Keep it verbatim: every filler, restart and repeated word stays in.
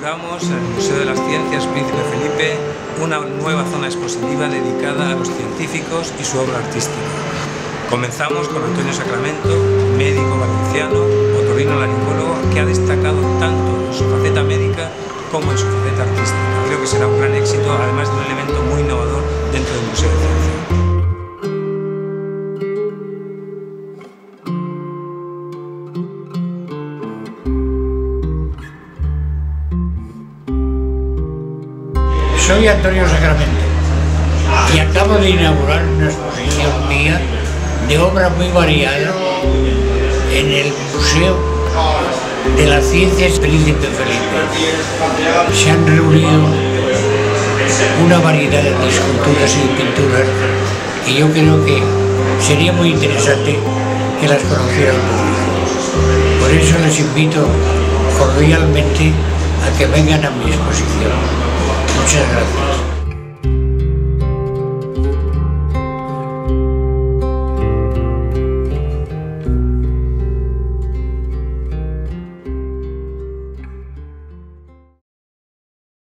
inauguramos en el Museo de las Ciencias Príncipe Felipe una nueva zona expositiva dedicada a los científicos y su obra artística. Comenzamos con Antonio Sacramento, médico valenciano, otorrinolaringólogo, que ha destacado tanto en su faceta médica como en su faceta artística. Creo que será un gran éxito, además de un elemento muy innovador dentro del Museo de Ciencia. Soy Antonio Sacramento y acabo de inaugurar una exposición mía de obra muy variada en el Museo de las Ciencias Príncipe Felipe. Se han reunido una variedad de esculturas y pinturas y yo creo que sería muy interesante que las conociera el público. Por eso les invito cordialmente a que vengan a mi exposición. Muchas gracias.